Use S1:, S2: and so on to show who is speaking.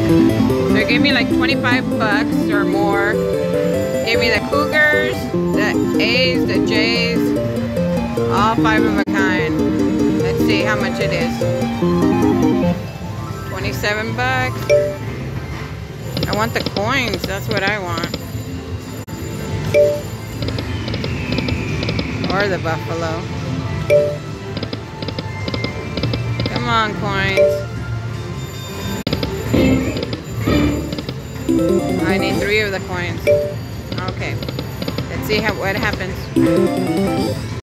S1: So it gave me like 25 bucks or more. Gave me the Cougars, the A's, the J's, all 5 of a kind. Let's see how much it is. 27 bucks. I want the coins, that's what I want. Or the buffalo. Come on, coins. I need 3 of the coins. Okay. Let's see what happens.